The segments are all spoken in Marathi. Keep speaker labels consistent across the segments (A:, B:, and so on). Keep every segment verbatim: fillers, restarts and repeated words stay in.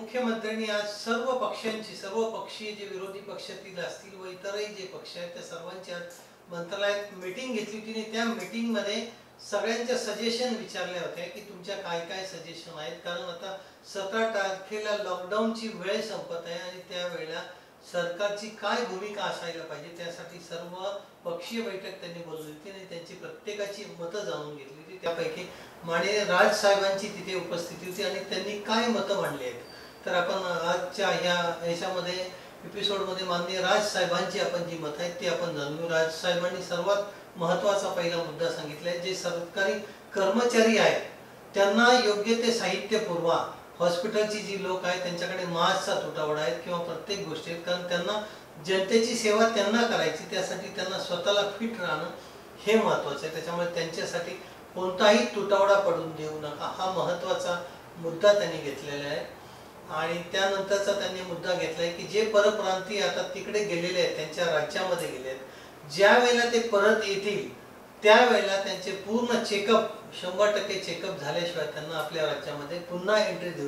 A: मुख्यमंत्र्यांनी आज सर्व पक्षांची सर्व पक्षीय जे विरोधी पक्षातील असतील व इतरही जे पक्ष आहेत त्या सर्वांची आज मंत्रालयात मीटिंग घेतली होती आणि त्या मीटिंग मध्ये सगळ्यांच्या सजेशन विचारल्या होत्या की तुमच्या काय काय सजेशन आहेत, कारण आता सतरा तारखेला लॉकडाऊनची वेळ संपत आहे आणि त्या वेळेला सरकारची काय भूमिका असायला पाहिजे त्यासाठी सर्व पक्षीय बैठक त्यांनी बोलवली होती आणि त्यांची प्रत्येकाची मतं जाणून घेतली होती। त्यापैकी माननीय राज साहेबांची तिथे उपस्थिती होती आणि त्यांनी काय मतं मांडली आहेत तर आपण आजच्या ह्या याच्यामध्ये एपिसोडमध्ये माननीय राज साहेबांची आपण जी मतं आहेत ती आपण जाणून। राज साहेबांनी सर्वात महत्त्वाचा पहिला मुद्दा सांगितला आहे, जे सरकारी कर्मचारी आहेत त्यांना योग्य ते साहित्य पुरवा। हॉस्पिटलची जी लोक आहेत त्यांच्याकडे मास्कचा तुटवडा आहे किंवा प्रत्येक गोष्टी आहेत, कारण त्यांना जनतेची सेवा त्यांना करायची, त्यासाठी त्यांना स्वतःला फिट राहणं हे महत्त्वाचं आहे। त्याच्यामुळे त्यांच्यासाठी कोणताही तुटवडा पडून देऊ नका हा महत्त्वाचा मुद्दा त्यांनी घेतलेला आहे। आणि त्यानंतरचा त्यांनी मुद्दा घेतलाय की जे परप्रांतीय आता तिकडे गेलेले आहेत त्यांच्या राज्यामध्ये गेले आहेत, ज्या वेळेला ते परत येतील त्यावेळेला त्यांचे पूर्ण चेकअप शंभर टक्के चेकअप झाल्याशिवाय त्यांना आपल्या राज्यामध्ये पुन्हा एंट्री देऊ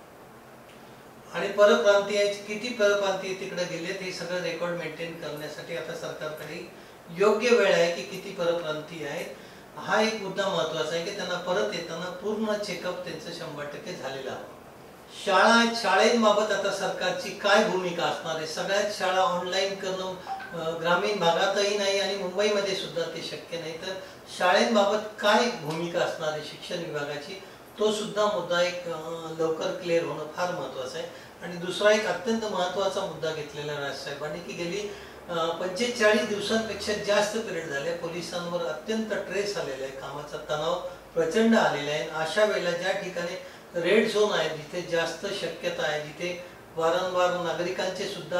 A: नका। आणि परप्रांतीयाचे किती परप्रांतीय तिकडे गेलेत हे सगळं रेकॉर्ड मेंटेन करण्यासाठी आता सरकारकडे योग्य वेळ आहे की किती परप्रांतीय आहेत हा एक मुद्दा महत्त्वाचा आहे की त्यांना परत येताना पूर्ण चेकअप त्यांचं शंभर टक्के झालेलं आहे। शाळा शाळेबाबत आता सरकारची काय भूमिका असणार आहे, सगळ्याच शाळा ऑनलाईन करणं ग्रामीण भागातही नाही आणि मुंबईमध्ये सुद्धा ते शक्य नाही, तर शाळेबाबत काय भूमिका असणार आहे शिक्षण विभागाची तो सुद्धा मुद्दा एक लवकर क्लिअर होणं फार महत्त्वाचं आहे। आणि दुसरा एक अत्यंत महत्त्वाचा मुद्दा घेतलेला राजसाहेबांनी की गेली पंचेचाळीस दिवसांपेक्षा जास्त पिरियड झाले पोलिसांवर अत्यंत ट्रेस आलेला आहे, कामाचा तणाव प्रचंड आलेला आहे। अशा वेळेला ज्या ठिकाणी रेड झोन आहे जिथे जास्त शक्यता आहे, जिथे वारंवार नागरिकांचे सुद्धा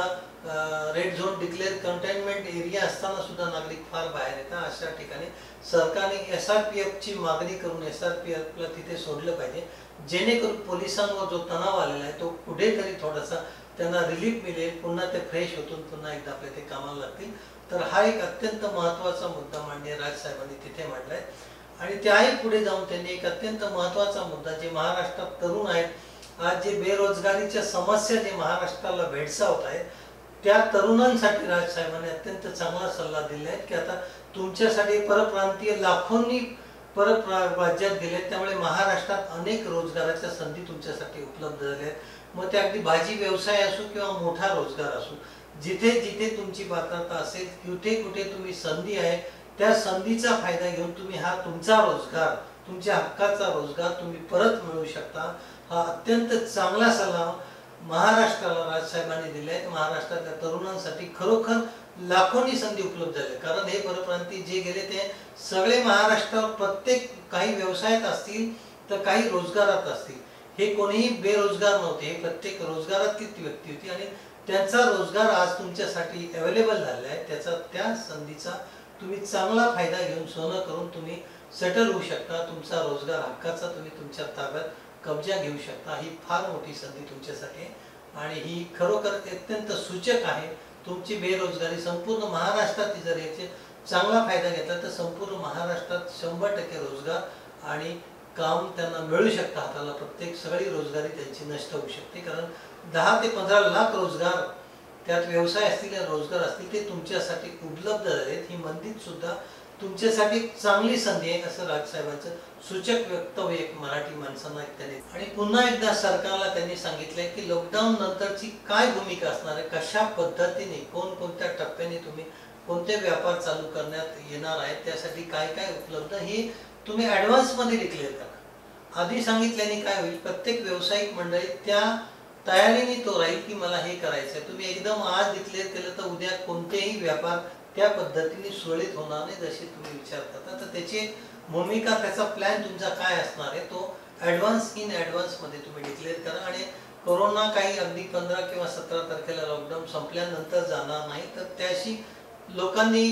A: red zone declare containment area असताना सुद्धा नागरिक फार बाहेर येतात, अशा ठिकाणी सरकारने एस आर पी एफ ची मागणी करून एस आर पी एफ ला तिथे सोडलं पाहिजे, जेणेकरून पोलिसांवर जो तणाव आलेला आहे तो कुठेतरी थोडासा त्यांना रिलीफ मिळेल, पुन्हा ते फ्रेश होतून पुन्हा एकदा आपल्या ते कामाला लागतील। तर हा एक अत्यंत महत्त्वाचा मुद्दा माननीय राज साहेबांनी तिथे मांडलाय। आणि त्याही पुढे जाऊन त्यांनी एक अत्यंत महत्त्वाचा मुद्दा, जे महाराष्ट्रात तरुण आहेत आज जे बेरोजगारीच्या समस्या जे महाराष्ट्राला भेडसावत आहेत त्या तरुणांसाठी राज साहेबांनी अत्यंत चांगला सल्ला दिला आहे की आता तुमच्यासाठी परप्रांतीय लाखोंनी परत राज्यात गेले, त्यामुळे महाराष्ट्रात अनेक रोजगाराच्या संधी तुमच्यासाठी उपलब्ध झाल्या आहेत। मग ते अगदी भाजी व्यवसाय असो किंवा मोठा रोजगार असो, जिथे जिथे तुमची पात्रता असेल कुठे कुठे तुम्ही संधी आहे त्या संधीचा फायदा घेऊन तुम्ही हा तुमचा रोजगार तुमच्या हक्काचा रोजगार तुम्ही परत मिळवू शकता। हा अत्यंत चांगला सल्ला महाराष्ट्राला राजसाहेबांनी दिला आहे। महाराष्ट्रातल्या तरुणांसाठी खरोखर लाखोंनी संधी उपलब्ध झाल्या, कारण हे परप्रांतीय जे गेले ते सगळे महाराष्ट्रात प्रत्येक काही व्यवसायात असतील तर काही रोजगारात असतील, हे कोणीही बेरोजगार नव्हते, हे प्रत्येक रोजगारातली व्यक्ती होती आणि त्यांचा रोजगार आज तुमच्यासाठी अवेलेबल झालेला आहे। त्याचा त्या संधीचा तुम्ही चांगला फायदा घेऊन सोनं करून तुम्ही सेटल होऊ शकता, तुमचा रोजगार हक्काचा तुम्ही तुमच्या ताब्यात कब्जा घेऊ शकता। ही फार मोठी संधी तुमच्यासाठी आहे आणि ही खरोखर अत्यंत सूचक आहे। तुमची बेरोजगारी संपूर्ण महाराष्ट्रात जर याचे चांगला फायदा घेतला तर संपूर्ण महाराष्ट्रात शंभर टक्के रोजगार आणि काम त्यांना मिळू शकतं हाताला, प्रत्येक सगळी रोजगारी त्यांची नष्ट होऊ शकते, कारण दहा ते पंधरा लाख रोजगार त्यात व्यवसाय असतील रोजगार असतील ते तुमच्यासाठी उपलब्ध आहेत। ही मंदीत सुद्धा तुमच्यासाठी चांगली संधी आहे असं राजसाहेबांचं सूचक वक्तव्य एक मराठी माणसांना त्यांनी। आणि पुन्हा एकदा सरकारला त्यांनी सांगितलंय की लॉकडाऊन नंतरची काय भूमिका असणार आहे, कशा पद्धतीने कोणकोणत्या टप्प्याने तुम्ही कोणते व्यापार चालू करण्यात येणार आहेत, त्यासाठी काय काय उपलब्ध हे तुम्ही ऍडव्हान्स मध्ये डिक्लेअर करा। आधी सांगितल्याने काय होईल, प्रत्येक व्यावसायिक मंडळी त्या तयारीने तो राहील की मला हे करायचं आहे। तुम्ही एकदम आज डिक्लेअर केलं तर उद्या कोणतेही व्यापार त्या पद्धतीने सुरळीत होणार नाही जसे तुम्ही विचार करता, तर त्याची भूमिका त्याचा प्लॅन तुमचा काय असणार आहे तो ॲडव्हान्स इन ॲडव्हान्स मध्ये तुम्ही डिक्लेअर करा। आणि कोरोना काही अगदी पंधरा किंवा सतरा तारखेला लॉकडाऊन संपल्यानंतर जाणार नाही, तर त्याशी लोकांनी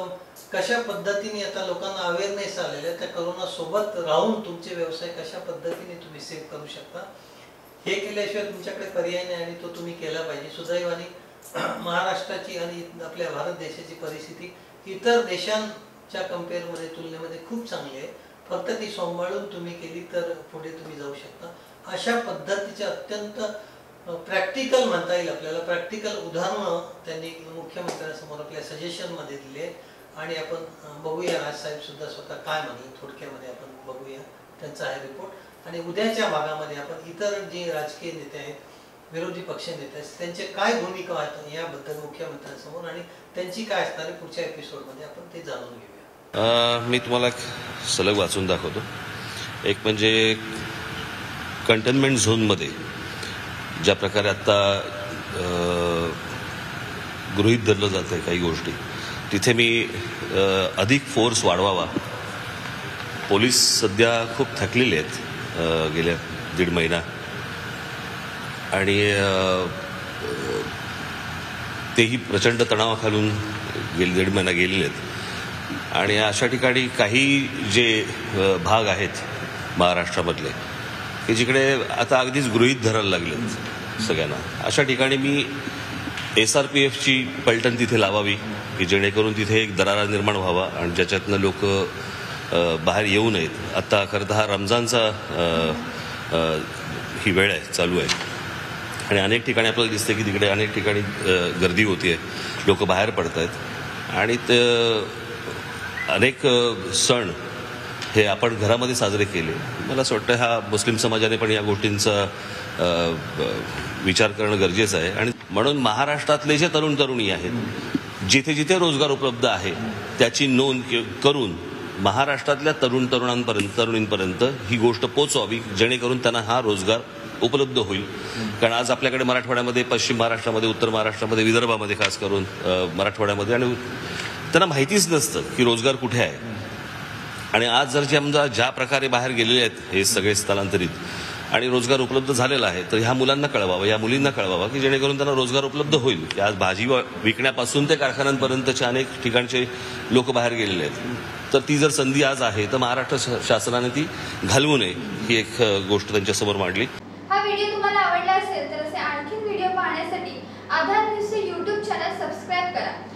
A: कशा पद्धतीने आता लोकांना अवेअरनेस आलेला आहे त्या कोरोना सोबत राहून तुमचे व्यवसाय कशा पद्धतीने तुम्ही सेव्ह करू शकता हे केल्याशिवाय तुमच्याकडे पर्याय नाही आणि तो तुम्ही केला पाहिजे। सुदैवाने महाराष्ट्राची आणि आपल्या भारत देशाची परिस्थिती इतर देशांच्या कंपेअरमध्ये तुलनेमध्ये खूप चांगली आहे, फक्त ती सांभाळून तुम्ही केली तर पुढे तुम्ही जाऊ शकता। अशा पद्धतीचे अत्यंत प्रॅक्टिकल म्हणता येईल आपल्याला, प्रॅक्टिकल उदाहरणं त्यांनी मुख्यमंत्र्यांसमोर आपल्या सजेशनमध्ये दिले आणि आपण बघूया राजसाहेब सुद्धा स्वतः काय म्हणले थोडक्यामध्ये आपण बघूया त्यांचा हा रिपोर्ट. आणि उद्याच्या भागामध्ये आपण इतर जे राजकीय नेते आहेत, विरोधी पक्ष नेते आहेत, त्यांचे काय भूमिका आहेत याबद्दल मुख्यमंत्र्यांसमोर आणि त्यांची काय असणार आहे पुढच्या एपिसोडमध्ये आपण ते जाणून घेऊया.
B: मी तुम्हाला सलग वाचून दाखवतो. एक म्हणजे कंटेनमेंट झोनमध्ये ज्या प्रकारे आता गृहीत धरलं जातं आहे काही गोष्टी, तिथे मी अधिक फोर्स वाढवावा. पोलीस सध्या खूप थकलेले आहेत गेल्या दीड महिना आणि तेही प्रचंड तणावाखालून गेले दीड महिना गेलेले आहेत. आणि अशा ठिकाणी काही जे भाग आहेत महाराष्ट्रामधले की जिकडे आता अगदीच गृहीत धरायला लागलेत सगळ्यांना, अशा ठिकाणी मी एस आर पी एफची पलटण तिथे लावावी की जेणेकरून तिथे एक दरारा निर्माण व्हावा आणि ज्याच्यातनं लोक बाहेर येऊ नयेत. आता खरं तर हा रमजानचा ही वेळ आहे, चालू आहे आणि अनेक ठिकाणी आपल्याला दिसते की तिकडे अनेक ठिकाणी गर्दी होती आहे, लोक बाहेर पडत आहेत आणि ते अनेक सण हे आपण घरामध्ये साजरे केले. मला असं वाटतं हा मुस्लिम समाजाने पण या गोष्टींचा विचार करणं गरजेचं आहे. आणि म्हणून महाराष्ट्रातले जे तरुण तरुणी आहेत, जिथे जिथे रोजगार उपलब्ध आहे त्याची नोंद करून महाराष्ट्रातल्या तरुण तरुणांपर्यंत तरुणींपर्यंत ही गोष्ट पोचवावी जेणेकरून त्यांना हा रोजगार उपलब्ध होईल. कारण आज आपल्याकडे मराठवाड्यामध्ये, पश्चिम महाराष्ट्रामध्ये, उत्तर महाराष्ट्रामध्ये, विदर्भामध्ये खास करून मराठवाड्यामध्ये आणि त्यांना माहितीच नसतं की रोजगार कुठे आहे. आणि आज जर समजा ज्या प्रकारे बाहेर गेलेले आहेत हे सगळे स्थलांतरित आणि रोजगार उपलब्ध झालेला आहे, तर ह्या मुलांना कळवावं, या मुलींना कळवावं की जेणेकरून त्यांना रोजगार उपलब्ध होईल. की आज भाजी विकण्यापासून ते कारखान्यांपर्यंतचे अनेक ठिकाणचे लोक बाहेर गेलेले आहेत, तर ती जर संधी आज आहे तर महाराष्ट्र शासनाने ती घालवू नये ही एक गोष्ट त्यांच्यासमोर मांडली.
C: हा व्हिडिओ तुम्हाला आवडला असेल तर असे आणखी व्हिडिओ पाहण्यासाठी आधार न्यूजचे यूट्यूब चॅनल सबस्क्राईब करा